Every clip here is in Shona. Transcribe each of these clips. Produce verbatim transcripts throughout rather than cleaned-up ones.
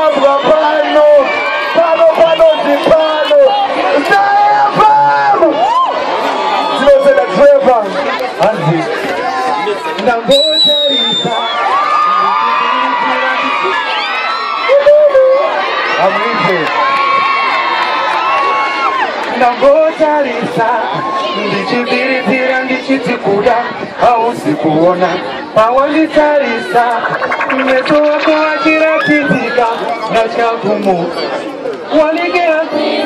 Tabwa pano, pano pano zipano. Zayabam! Zilose na Trevor. Anzi. Nangoja Lisa. Amrize. Nangoja Lisa. Ndichibiribira ndichitikuda. Hausikuona. Pawalisa Lisa. Meso wako wakira kitika. Nachakumu. Waligea.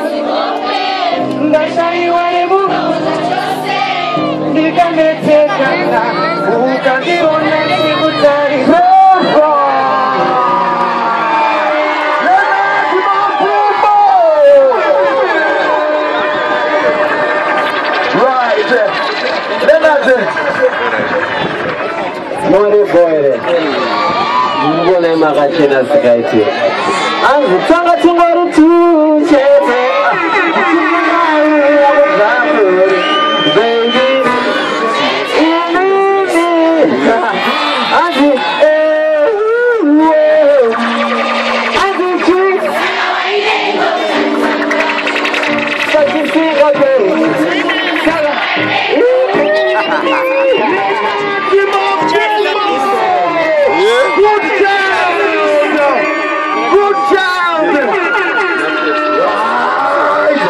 Ndashai warebu. Ndikametekana. Ukandirona sikutari. More boy, ngone makachena sikaiti. Angu tanga tungaru tu chete. Baby, Angu eh, Angu chi. Sakifica bem. Good child! Good child! Right!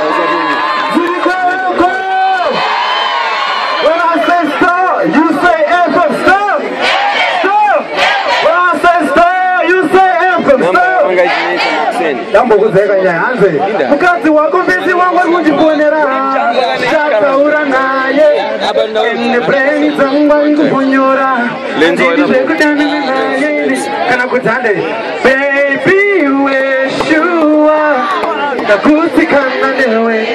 When I say stop, you say F M. Stop! Stop! When I say stop, you say F M. Stop! Jambo kuzeka nyanze. Mkazi wako bisi wangu kujibonera. Shaka ura naye. Ni brain zangwa ngufonyora. Lenzo kana kutande. Baby we sure. Nakutikana newe.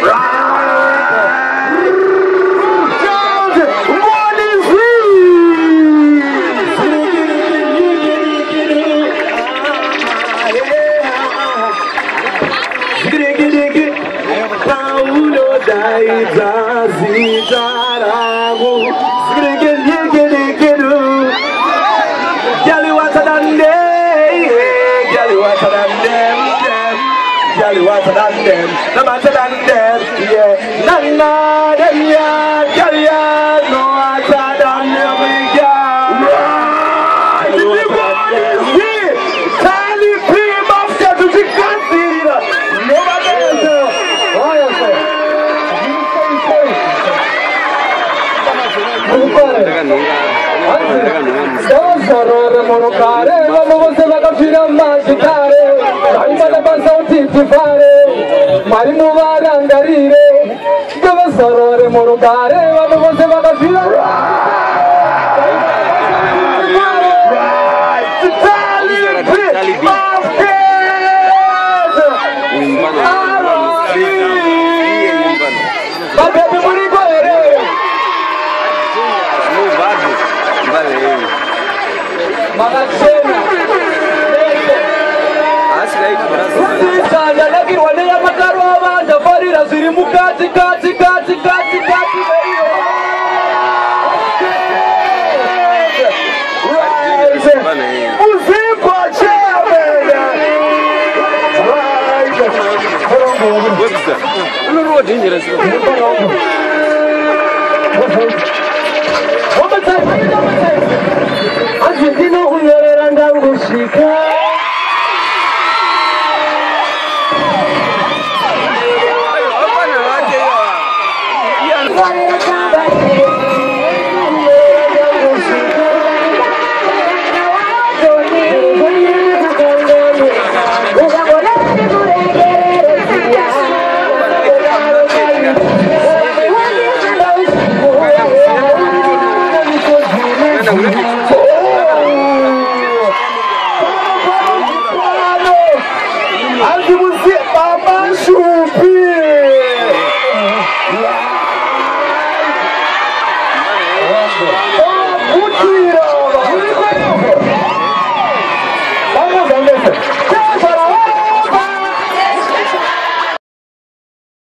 Monocare, vamos você vai cafirar mais care. Aí vai passar o tipo fare. Marino vai andarire. Vamos sorore monocare, vamos você vai cafirar. Magacena. Asika lakini wale ya makaro abanja farira ziri mukati kati kati kati kati leyo. Uzipa chebe. What's that? Ulu dangerous. What time? Argentina huyera ndangu shika. Gracias.